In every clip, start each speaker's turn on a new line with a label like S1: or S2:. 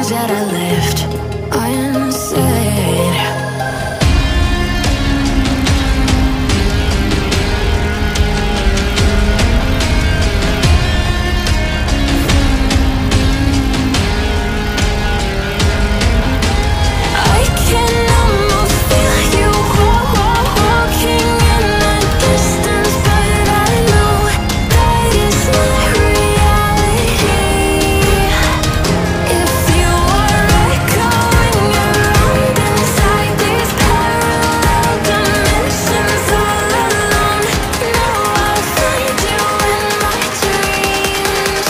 S1: that I left unsaid. I can almost feel you walking in the distance, but I know that it's not reality. If you are echoing around inside these parallel dimensions all alone, now I'll find you in my dreams.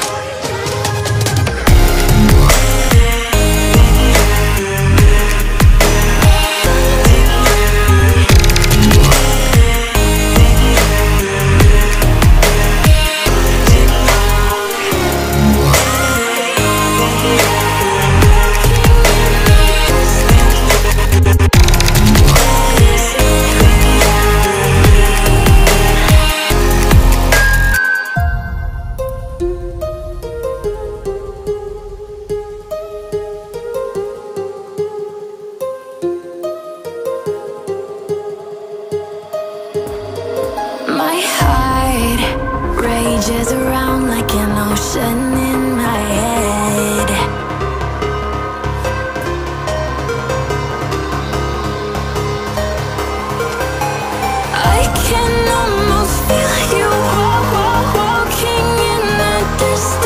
S1: My heart rages around like an ocean in my head. I can almost feel you walking in the distance.